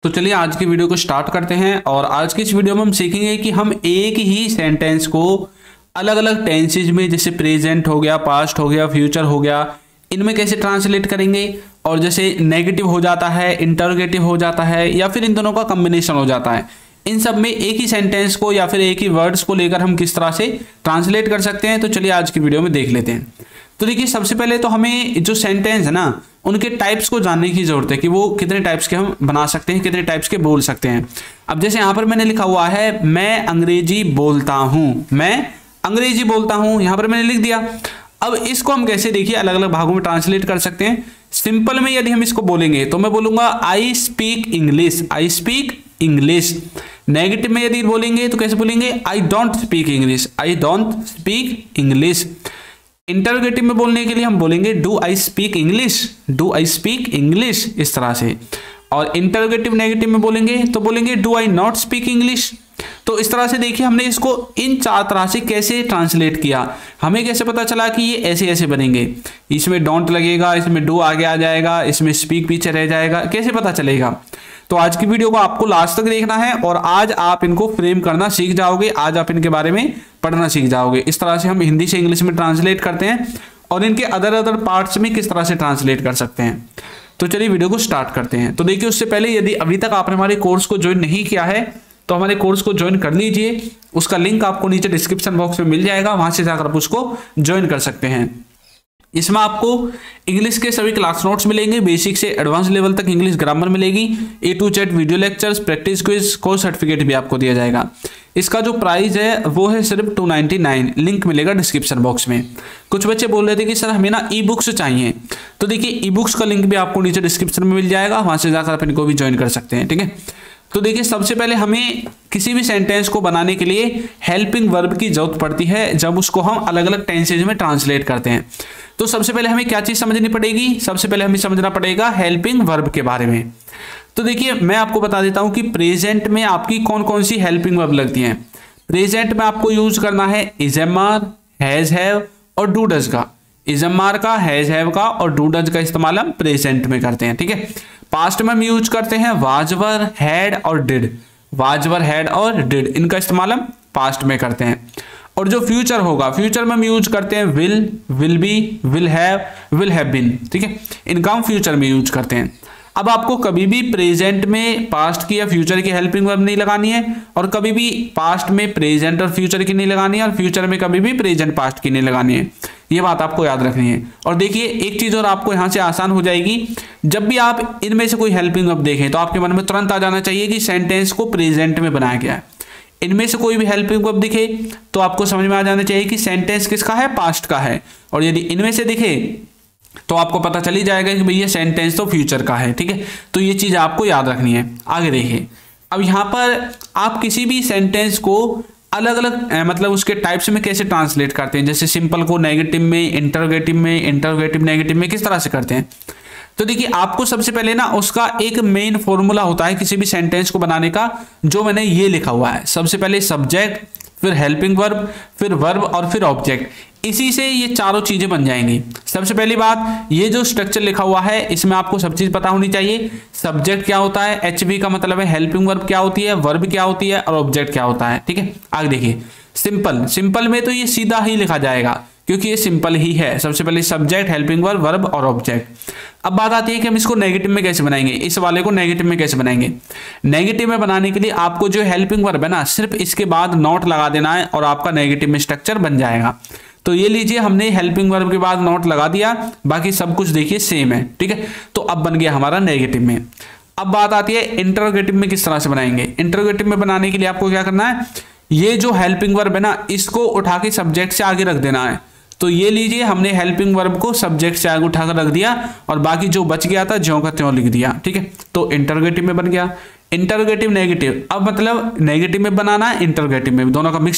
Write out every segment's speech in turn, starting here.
तो चलिए आज की वीडियो को स्टार्ट करते हैं। और आज की इस वीडियो में हम सीखेंगे कि हम एक ही सेंटेंस को अलग अलग टेंसेज में, जैसे प्रेजेंट हो गया, पास्ट हो गया, फ्यूचर हो गया, इनमें कैसे ट्रांसलेट करेंगे। और जैसे नेगेटिव हो जाता है, इंटरोगेटिव हो जाता है, या फिर इन दोनों का कॉम्बिनेशन हो जाता है, इन सब में एक ही सेंटेंस को या फिर एक ही वर्ड्स को लेकर हम किस तरह से ट्रांसलेट कर सकते हैं। तो चलिए आज की वीडियो में देख लेते हैं। तो देखिए, सबसे पहले तो हमें जो सेंटेंस है ना, उनके टाइप्स को जानने की जरूरत है कि वो कितने टाइप्स के हम बना सकते हैं, कितने टाइप्स के बोल सकते हैं। अब जैसे यहाँ पर मैंने लिखा हुआ है मैं अंग्रेजी बोलता हूँ, मैं अंग्रेजी बोलता हूँ, यहाँ पर मैंने लिख दिया। अब इसको हम कैसे, देखिए, अलग अलग भागों में ट्रांसलेट कर सकते हैं। सिंपल में यदि हम इसको बोलेंगे तो मैं बोलूंगा I speak English, I speak English. Negative में यदि बोलेंगे तो कैसे बोलेंगे, I don't speak English, I don't speak English. Interrogative में बोलने के लिए हम बोलेंगे do I speak English, do I speak English, इस तरह से। और इंटरोगेटिव नेगेटिव में बोलेंगे तो बोलेंगे do I not speak English. तो इस तरह से देखिए हमने इसको इन चार तरह से कैसे ट्रांसलेट किया। हमें कैसे पता चला कि ये ऐसे ऐसे बनेंगे, इसमें डोंट लगेगा, इसमें डू आगे आ जाएगा, इसमें स्पीक पीछे रह जाएगा, कैसे पता चलेगा। तो आज की वीडियो को आपको लास्ट तक देखना है और आज आप इनको फ्रेम करना सीख जाओगे, आज आप इनके बारे में पढ़ना सीख जाओगे। इस तरह से हम हिंदी से इंग्लिश में ट्रांसलेट करते हैं और इनके अदर पार्ट्स में किस तरह से ट्रांसलेट कर सकते हैं। तो चलिए वीडियो को स्टार्ट करते हैं। तो देखिए, उससे पहले यदि अभी तक आपने हमारे कोर्स को ज्वाइन नहीं किया है तो हमारे कोर्स को ज्वाइन कर लीजिए। उसका लिंक आपको नीचे डिस्क्रिप्शन बॉक्स में मिल जाएगा, वहां से जाकर आप उसको ज्वाइन कर सकते हैं। इसमें आपको इंग्लिश के सभी क्लास नोट्स मिलेंगे, बेसिक से एडवांस लेवल तक इंग्लिश ग्रामर मिलेगी, A to Z video lectures, practice quiz, course certificate भी आपको दिया जाएगा। इसका जो प्राइस है वो है सिर्फ 299, लिंक मिलेगा डिस्क्रिप्शन बॉक्स में। कुछ बच्चे बोल रहे थे कि सर हमें ना ई बुक्स चाहिए, तो देखिए ई बुक्स का लिंक भी आपको नीचे डिस्क्रिप्शन में मिल जाएगा, वहां से जाकर आप इनको भी ज्वाइन कर सकते हैं। ठीक है, तो देखिए, सबसे पहले हमें किसी भी सेंटेंस को बनाने के लिए हेल्पिंग वर्ब की जरूरत पड़ती है जब उसको हम अलग अलग टेंसेज में ट्रांसलेट करते हैं। तो सबसे पहले हमें क्या चीज समझनी पड़ेगी, सबसे पहले हमें समझना पड़ेगा हेल्पिंग वर्ब के बारे में। तो देखिए, मैं आपको बता देता हूं कि प्रेजेंट में आपकी कौन कौन सी हेल्पिंग वर्ब लगती हैं। प्रेजेंट में आपको यूज करना है is am are, has have और डू डज का। इज एम आर का, हैज हैव का और डू डज का इस्तेमाल हम प्रेजेंट में करते हैं। ठीक है, पास्ट में हम यूज करते हैं वाज वर, हैड और डिड। वाज वर, हैड और डिड, इनका इस्तेमाल हम पास्ट में करते हैं। और जो फ्यूचर होगा, फ्यूचर में हम यूज करते हैं will, will be, will have been. ठीक है, इनका हम फ्यूचर में यूज करते हैं। अब आपको कभी भी प्रेजेंट में पास्ट की या फ्यूचर की हेल्पिंग वर्ब नहीं लगानी है, और कभी भी पास्ट में प्रेजेंट और फ्यूचर की नहीं लगानी है, और फ्यूचर में कभी भी प्रेजेंट पास्ट की नहीं लगानी है। ये बात आपको याद रखनी है। और देखिए, एक चीज और आपको यहां से आसान हो जाएगी, जब भी आप इनमें से कोई हेल्पिंग वर्ब देखें तो आपके मन में तुरंत आ जाना चाहिए कि सेंटेंस को प्रेजेंट में बनाया गया है। इनमें से कोई भी हेल्पिंग वर्ब दिखे तो आपको समझ में आ जाना चाहिए कि सेंटेंस किसका है, पास्ट का है। और यदि इनमें से दिखे तो आपको पता चल ही जाएगा कि भैया सेंटेंस तो फ्यूचर का है। ठीक है, तो ये चीज आपको याद रखनी है। आगे देखिए, अब यहां पर आप किसी भी सेंटेंस को अलग अलग मतलब उसके टाइप्स में कैसे ट्रांसलेट करते हैं। जैसे सिंपल को नेगेटिव में, इंटरोगेटिव में, इंटरोगेटिव नेगेटिव में किस तरह से करते हैं। तो देखिए, आपको सबसे पहले ना उसका एक मेन फॉर्मूला होता है किसी भी सेंटेंस को बनाने का, जो मैंने ये लिखा हुआ है। सबसे पहले सब्जेक्ट, फिर हेल्पिंग वर्ब, फिर वर्ब और फिर ऑब्जेक्ट। इसी से ये चारों चीजें बन जाएंगी। सबसे पहली बात, ये जो स्ट्रक्चर लिखा हुआ है इसमें आपको सब चीज पता होनी चाहिए। सब्जेक्ट क्या होता है, HV का मतलब है हेल्पिंग वर्ब क्या होती है, वर्ब क्या होती है और ऑब्जेक्ट क्या होता है। ठीक है, आगे देखिए, सिंपल, सिंपल में तो ये सीधा ही लिखा जाएगा क्योंकि ये सिंपल ही है। सबसे पहले सब्जेक्ट, हेल्पिंग वर्ब, वर्ब और ऑब्जेक्ट। अब बात आती है कि हम इसको नेगेटिव में कैसे बनाएंगे, इस वाले को नेगेटिव में कैसे बनाएंगे। नेगेटिव में बनाने के लिए आपको जो हेल्पिंग वर्ब है ना, सिर्फ इसके बाद नॉट लगा देना है और आपका नेगेटिव में स्ट्रक्चर बन जाएगा। तो ये लीजिए, हमने हेल्पिंग वर्ब के बाद नॉट लगा दिया, बाकी सब कुछ देखिए सेम है। ठीक है, तो अब बन गया हमारा नेगेटिव में। अब बात आती है इंटरोगेटिव में किस तरह से बनाएंगे। इंटरोगेटिव में बनाने के लिए आपको क्या करना है, ये जो हेल्पिंग वर्ब है ना, इसको उठा के सब्जेक्ट से आगे रख देना है। तो ये लीजिए, हमने हेल्पिंग वर्ब को सब्जेक्ट से आगे उठाकर रख दिया और बाकी जो बच गया था ज्यों का त्यों लिख दिया। ठीक है, तो इंटरोगेटिव में बन गया। इंटरोगेटिव नेगेटिव, अब मतलब नेगेटिव में बनाना है, इंटरोगेटिव में, दोनों का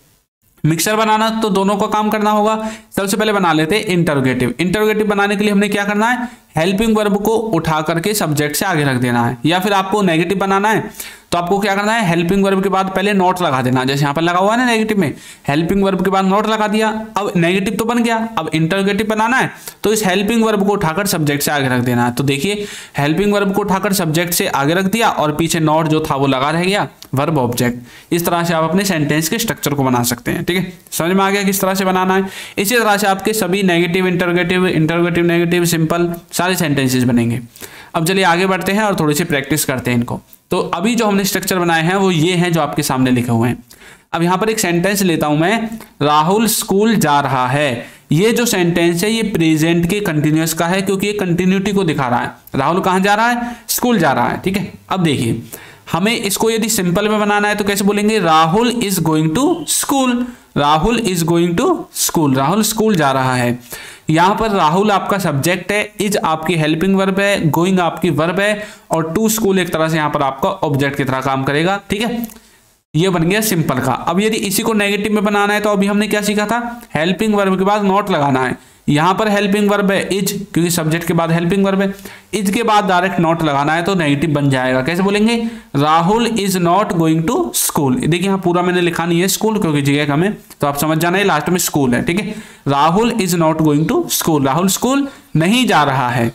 मिक्सर बनाना, तो दोनों का काम करना होगा। सबसे पहले बना लेते हैं इंटरोगेटिव। इंटरोगेटिव बनाने के लिए हमने क्या करना है, हेल्पिंग वर्ब को उठा करके सब्जेक्ट से आगे रख देना है। या फिर आपको नेगेटिव बनाना है तो आपको क्या करना है, हेल्पिंग वर्ब के बाद पहले नॉट लगा देना, जैसे यहाँ पर लगा हुआ है ना नेगेटिव में, हेल्पिंग वर्ब के बाद नॉट लगा दिया। अब नेगेटिव तो बन गया, अब इंटरोगेटिव बनाना है तो इस हेल्पिंग वर्ब को उठाकर सब्जेक्ट से आगे रख देना है। तो देखिए हेल्पिंग वर्ब को उठाकर सब्जेक्ट से आगे रख दिया और पीछे नॉट जो था वो लगा रह गया, वर्ब ऑब्जेक्ट। इस तरह से आप अपने सेंटेंस के स्ट्रक्चर को बना सकते हैं। ठीक है, समझ में आ गया किस तरह से बनाना है। इसी तरह से आपके सभी negative, interrogative, interrogative negative, simple सारे सेंटेंसेस बनेंगे। अब चलिए आगे बढ़ते हैं और थोड़ी सी प्रैक्टिस करते हैं इनको। तो अभी जो हमने स्ट्रक्चर बनाए हैं वो ये हैं जो आपके सामने लिखे हुए हैं। अब यहाँ पर एक सेंटेंस लेता हूं मैं, राहुल स्कूल जा रहा है। ये जो सेंटेंस है ये प्रेजेंट के कंटिन्यूअस का है क्योंकि ये कंटिन्यूटी को दिखा रहा है। राहुल कहाँ जा रहा है, स्कूल जा रहा है। ठीक है, अब देखिए हमें इसको यदि सिंपल में बनाना है तो कैसे बोलेंगे, Rahul is going to school, Rahul is going to school, Rahul school जा रहा है। यहां पर राहुल आपका सब्जेक्ट है, इज आपकी हेल्पिंग वर्ब है, गोइंग आपकी वर्ब है और टू स्कूल एक तरह से यहां पर आपका ऑब्जेक्ट की तरह काम करेगा। ठीक है, ये बन गया सिंपल का। अब यदि इसी को नेगेटिव में बनाना है तो अभी हमने क्या सीखा था, हेल्पिंग वर्ब के बाद नॉट लगाना है। यहां पर हेल्पिंग वर्ब है इज, क्योंकि सब्जेक्ट के बाद हेल्पिंग वर्ब है, इज के बाद डायरेक्ट नॉट लगाना है तो नेगेटिव बन जाएगा। कैसे बोलेंगे, Rahul is not going to school. देखिए यहाँ पूरा मैंने लिखा नहीं है स्कूल क्योंकि जगह कम है, तो आप समझ जाना है लास्ट में स्कूल है। ठीक है, Rahul is not going to school, Rahul school नहीं जा रहा है,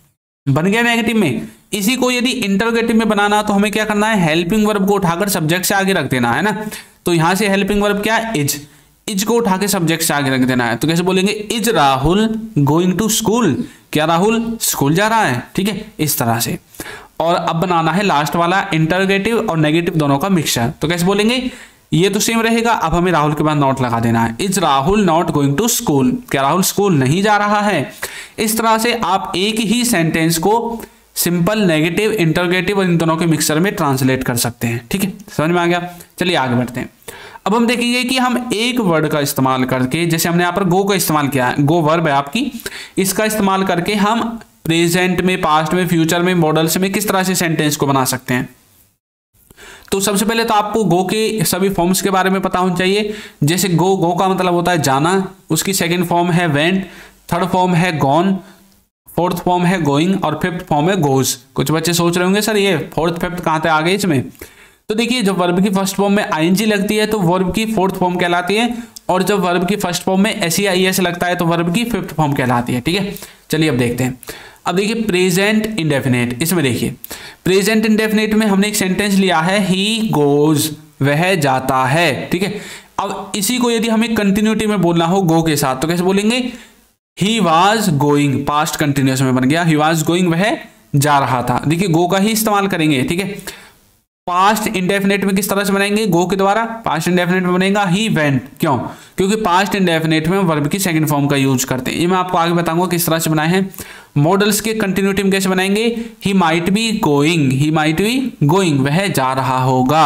बन गया नेगेटिव में। इसी को यदि इंटरोगेटिव में बनाना तो हमें क्या करना है, हेल्पिंग वर्ब को उठाकर सब्जेक्ट से आगे रख देना है ना। तो यहां से हेल्पिंग वर्ब क्या है, इज, इज को उठा के सब्जेक्ट से आगे रख देना है। तो कैसे बोलेंगे, is Rahul going to school, क्या राहुल स्कूल जा रहा है। ठीक है, इस तरह से। और अब बनाना है लास्ट वाला इंटरोगेटिव और नेगेटिव दोनों का मिक्सचर। तो कैसे बोलेंगे, ये तो सेम रहेगा, अब हमें राहुल के बाद नॉट लगा देना है, is Rahul not going to school, क्या राहुल स्कूल नहीं जा रहा है। इस तरह से आप एक ही सेंटेंस को सिंपल, नेगेटिव, इंटरोगेटिव और इन दोनों के मिक्सचर में ट्रांसलेट कर सकते हैं। ठीक है, समझ में आ गया। चलिए आगे बढ़ते हैं। अब हम देखेंगे कि हम एक वर्ड का इस्तेमाल करके, जैसे हमने यहाँ पर गो का इस्तेमाल किया है, गो वर्ब है आपकी, इसका इस्तेमाल करके हम प्रेजेंट में, पास्ट में, फ्यूचर में, मॉडल्स में किस तरह से सेंटेंस को बना सकते हैं। तो सबसे पहले तो आपको गो के सभी फॉर्म्स के बारे में पता होना चाहिए। जैसे गो, गो का मतलब होता है जाना, उसकी सेकेंड फॉर्म है वेंट, थर्ड फॉर्म है गॉन, फोर्थ फॉर्म है गोइंग और फिफ्थ फॉर्म है गोज। कुछ बच्चे सोच रहे होंगे सर ये फोर्थ फिफ्थ कहाँ से आ गए इसमें। तो देखिए जब वर्ब की फर्स्ट फॉर्म में आईएनजी लगती है तो वर्ब की फोर्थ फॉर्म कहलाती है, और जब वर्ब की फर्स्ट फॉर्म में एसईआईएस लगता है तो वर्ब की फिफ्थ फॉर्म कहलाती है। ठीक है, चलिए अब देखते हैं। अब देखिए प्रेजेंट इंडेफिनेट, इसमें देखिए प्रेजेंट इंडेफिनेट में हमने एक सेंटेंस लिया है, ही गोज, वह जाता है। ठीक है, अब इसी को यदि हमें कंटिन्यूटी में बोलना हो गो के साथ तो कैसे बोलेंगे, he was going, past continuous में बन गया, ही वॉज गोइंग, वह जा रहा था। देखिए गो का ही इस्तेमाल करेंगे। ठीक है, पास्ट इंडेफिनेट में किस तरह से बनाएंगे, गो के द्वारा। पास्ट इंडेफिनेट में बनेगा ही वेंट, क्यों, क्योंकि पास्ट इंडेफिनेट में वर्ब की सेकंड फॉर्म का यूज करते हैं। ये मैं आपको आगे बताऊंगा किस तरह से बनाए हैं। मॉडल्स के कंटिन्यूटी में कैसे बनाएंगे, he might be going, he might be going, वह जा रहा होगा।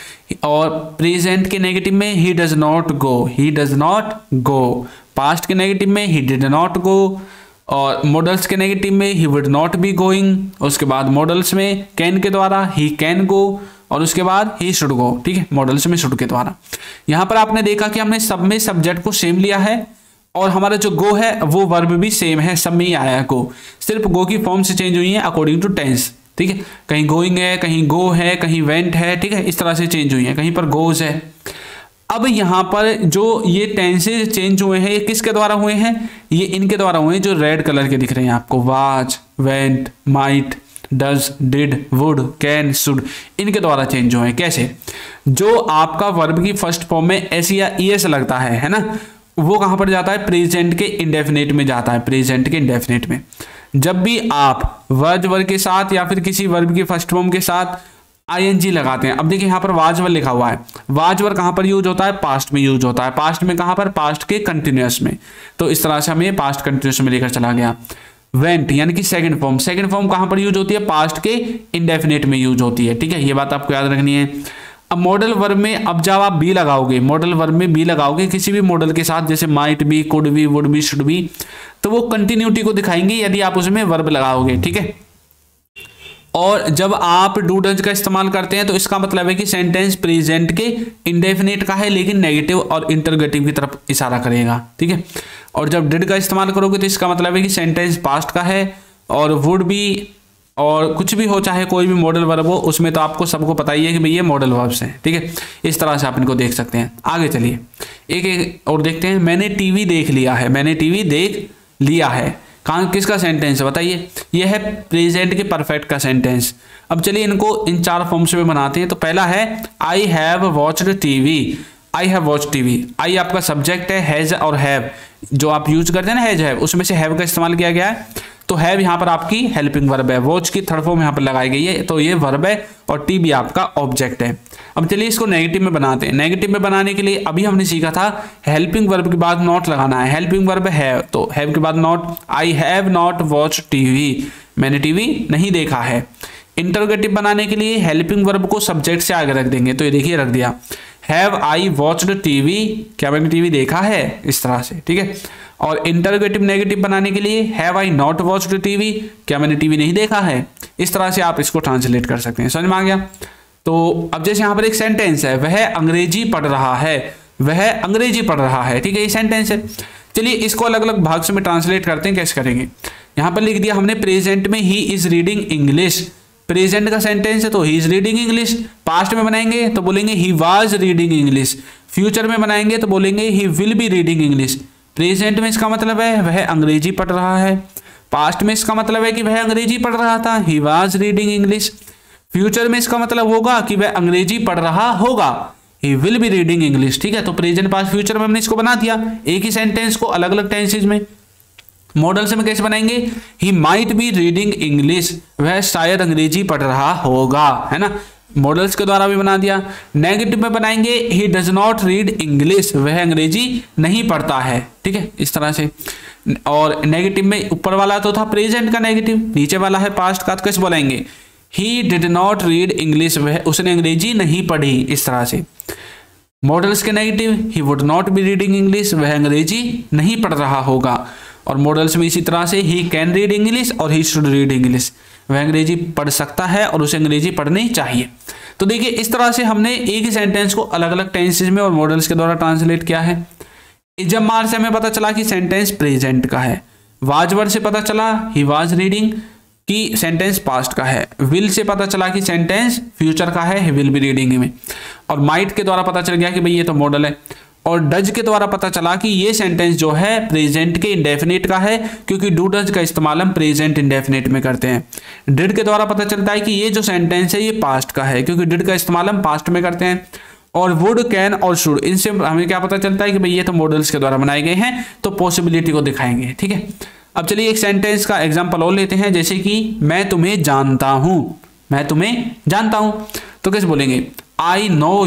और प्रेजेंट के नेगेटिव में he does not go, he does not go. Past के नेगेटिव में ही डिड नॉट गो, और मॉडल्स के नेगेटिव में he would not be going. उसके बाद मॉडल्स में कैन के द्वारा ही कैन गो, और उसके बाद ही शुड गो। ठीक है, मॉडल्स में शुड के द्वारा। यहां पर आपने देखा कि हमने सब में सब्जेक्ट को सेम लिया है, और हमारा जो गो है वो वर्ब भी सेम है, सब में ही आया है गो, सिर्फ गो की फॉर्म से चेंज हुई है अकॉर्डिंग टू टेंस। ठीक है, कहीं गोइंग है, कहीं गो है, कहीं वेंट है। ठीक है, इस तरह से चेंज हुई है, कहीं पर गोज है। अब यहां पर जो ये टेंसेज चेंज हुए हैं ये किसके द्वारा हुए हैं, ये इनके द्वारा हुए हैं जो रेड कलर के दिख रहे हैं आपको, was, went, might, does, did, would, can, should, इनके द्वारा चेंज हुए हैं। कैसे, जो आपका वर्ब की फर्स्ट फॉर्म में एस या ईएस लगता है ना, वो कहां पर जाता है, प्रेजेंट के इंडेफिनिट में जाता है। प्रेजेंट के इंडेफिनिट में जब भी आप वाज वर्ब के साथ या फिर किसी वर्ब की फर्स्ट फॉर्म के साथ आईएनजी लगाते हैं। अब देखिए यहाँ पर वाज वर्ब लिखा हुआ है, वाज वर्ब कहां पर यूज होता है, पास्ट में यूज होता है। पास्ट में कहां पर, पास्ट के कंटिन्यूअस में। तो इस तरह से हमें पास्ट कंटिन्यूअस में लेकर चला गया। वेंट यानी कि सेकंड फॉर्म, सेकंड फॉर्म कहां पर यूज होती है, पास्ट के इंडेफिनिट में यूज होती है। ठीक है, ये बात आपको याद रखनी है। अब मॉडल वर्ब में अब जब आप बी लगाओगे, मॉडल वर्ब में बी लगाओगे किसी भी मॉडल के साथ, जैसे might be, could be, would be, should be, तो वो कंटिन्यूटी को दिखाएंगे यदि आप उसमें वर्ब लगाओगे। ठीक है, और जब आप डू डज का इस्तेमाल करते हैं तो इसका मतलब है कि सेंटेंस प्रेजेंट के इंडेफिनिट का है लेकिन नेगेटिव और इंटरोगेटिव की तरफ इशारा करेगा। ठीक है, और जब डिड का इस्तेमाल करोगे तो इसका मतलब है कि सेंटेंस पास्ट का है, और वुड बी और कुछ भी हो, चाहे कोई भी मॉडल वर्ब हो, उसमें तो आपको सबको पता ही है कि भाई ये मॉडल वर्ब्स हैं, ठीक है। इस तरह से आप इनको देख सकते हैं। आगे चलिए एक और देखते हैं। मैंने टीवी देख लिया है, मैंने टीवी देख लिया है, कहाँ किसका सेंटेंस है बताइए? ये है प्रेजेंट के परफेक्ट का सेंटेंस। अब चलिए इनको इन 4 फॉर्म्स में बनाते हैं। तो पहला है I have watched TV, I have watch TV. I आपका सब्जेक्ट है, हैज और हैव जो आप यूज करते हैं ना, हैज हैव, उसमें से हैव का इस्तेमाल किया गया है। तो हैव यहाँ पर आपकी हेल्पिंग वर्ब है, वॉच की थर्ड फॉर्म यहाँ पर लगाई गई है, तो ये वर्ब है और टीवी आपका ऑब्जेक्ट है। अब चलिए इसको नेगेटिव में बनाते हैं। नेगेटिव में बनाने के लिए अभी हमने सीखा था हेल्पिंग वर्ब के बाद नॉट लगाना है। हेल्पिंग वर्ब है तो हैव के बाद not. I have not watch TV, मैंने टीवी नहीं देखा है। इंटरोगेटिव बनाने के लिए हेल्पिंग वर्ब को सब्जेक्ट से आगे रख देंगे। तो ये देखिए रख दिया, हैव आई वॉच्ड टीवी, क्या मैंने टीवी देखा है, इस तरह से, ठीक है। और इंटरोगेटिव नेगेटिव बनाने के लिए have I not watched TV, क्या मैंने टीवी नहीं देखा है। इस तरह से आप इसको ट्रांसलेट कर सकते हैं। समझ में आ गया? तो अब जैसे यहाँ पर एक सेंटेंस है, वह अंग्रेजी पढ़ रहा है, वह अंग्रेजी पढ़ रहा है, ठीक है, ये सेंटेंस है। चलिए इसको अलग अलग भाग से में ट्रांसलेट करते हैं। कैसे करेंगे? यहाँ पर लिख दिया हमने प्रेजेंट में he is reading English, present का सेंटेंस है तो he is reading English. Past में बनाएंगे तो बोलेंगे he was reading English. Future में बनाएंगे तो बोलेंगे he will be reading English. Present में इसका मतलब है वह अंग्रेजी पढ़ रहा है, पास्ट में इसका मतलब है कि वह अंग्रेजी पढ़ रहा था, he was reading English. Future में इसका मतलब होगा कि वह अंग्रेजी पढ़ रहा होगा, he will be reading English, ठीक है। तो प्रेजेंट पास्ट फ्यूचर में हमने इसको बना दिया एक ही सेंटेंस को अलग अलग टेंसेज में। मॉडल्स में कैसे बनाएंगे? He might be reading English, वह शायद अंग्रेजी पढ़ रहा होगा, है ना, मॉडल्स के द्वारा भी बना दिया। नेगेटिव में बनाएंगे he does not read English, वह अंग्रेजी नहीं पढ़ता है, ठीक है, इस तरह से। और नेगेटिव में ऊपर वाला तो था प्रेजेंट का नेगेटिव, नीचे वाला है पास्ट का, तो कैसे बोलेंगे? He did not read English, वह उसने अंग्रेजी नहीं पढ़ी, इस तरह से। मॉडल्स के negative he would not be reading English, वह अंग्रेजी नहीं पढ़ रहा होगा। और मॉडल्स में इसी तरह से ही कैन रीड इंग्लिश और ही शुड रीड इंग्लिश, वह अंग्रेजी पढ़ सकता है और उसे अंग्रेजी पढ़नी चाहिए। तो देखिए इस तरह से हमने एक ही सेंटेंस को अलग अलग टेंसेज में और मॉडल्स के द्वारा ट्रांसलेट किया है। जब मार से हमें पता चला कि सेंटेंस प्रेजेंट का है, वाज वर्ड से पता चला ही वाज रीडिंग कि सेंटेंस पास्ट का है, विल से पता चला कि सेंटेंस फ्यूचर का है, ही विल बी रीडिंग में, और माइट के द्वारा पता चल गया कि भाई ये तो मॉडल है, और डज के द्वारा पता चला कि ये सेंटेंस जो है प्रेजेंट के इंडेफिनिट का है, क्योंकि डू डज का इस्तेमाल हम प्रेजेंट इंडेफिनिट में करते हैं। डिड के द्वारा पता चलता है कि ये जो सेंटेंस है ये पास्ट का है, क्योंकि डिड का इस्तेमाल हम पास्ट में करते हैं। और वुड, कैन और शुड, इनसे हमें क्या पता चलता है कि भाई ये तो मॉडल्स के द्वारा बनाए गए हैं, तो पॉसिबिलिटी को दिखाएंगे, ठीक है। अब चलिए एक सेंटेंस का एग्जाम्पल और लेते हैं, जैसे कि मैं तुम्हें जानता हूं, मैं तुम्हें जानता हूं, तो कैसे बोलेंगे? आई नो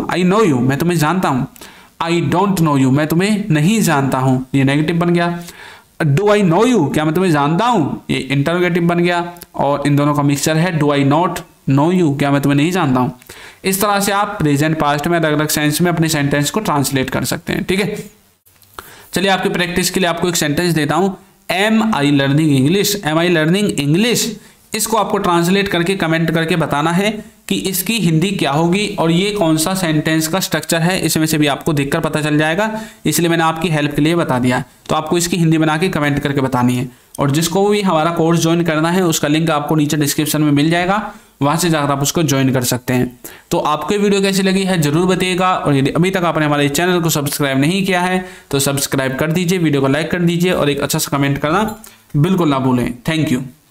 यू, मैं तुम्हें जानता हूं। आई डोंट नो यू, मैं तुम्हें नहीं जानता हूं, ये नेगेटिव बन गया। डू आई नो यू, क्या मैं तुम्हें जानता हूं, ये इंटरोगेटिव बन गया। और इन दोनों का मिक्सचर है do I not know you, क्या मैं तुम्हें नहीं जानता हूं। इस तरह से आप प्रेजेंट पास्ट में अलग अलग सेंस में अपने सेंटेंस को ट्रांसलेट कर सकते हैं, ठीक है। चलिए आपकी प्रैक्टिस के लिए आपको एक सेंटेंस देता हूं, am I learning English, am I learning English. इसको आपको ट्रांसलेट करके कमेंट करके बताना है कि इसकी हिंदी क्या होगी और ये कौन सा सेंटेंस का स्ट्रक्चर है, इसमें से भी आपको देखकर पता चल जाएगा, इसलिए मैंने आपकी हेल्प के लिए बता दिया। तो आपको इसकी हिंदी बना के कमेंट करके बतानी है। और जिसको भी हमारा कोर्स ज्वाइन करना है उसका लिंक आपको नीचे डिस्क्रिप्शन में मिल जाएगा, वहां से जाकर आप उसको ज्वाइन कर सकते हैं। तो आपको वीडियो कैसी लगी है जरूर बताइएगा, और यदि अभी तक आपने हमारे चैनल को सब्सक्राइब नहीं किया है तो सब्सक्राइब कर दीजिए, वीडियो को लाइक कर दीजिए और एक अच्छा सा कमेंट करना बिल्कुल ना भूलें। Thank you.